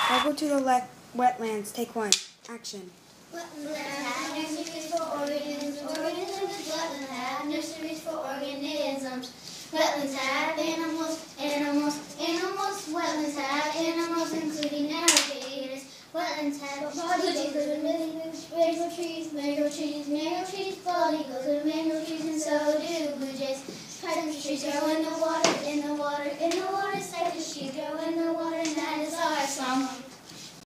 Go to the wetlands. Take one. Action. Wetlands have nurseries for organisms. Wetlands have nurseries for organisms. Wetlands have animals. Wetlands have animals, including alligators. Wetlands have bald eagles and mango trees, bald eagles and mango trees, and so do blue jays. Crescent trees grow in the water, cypress trees grow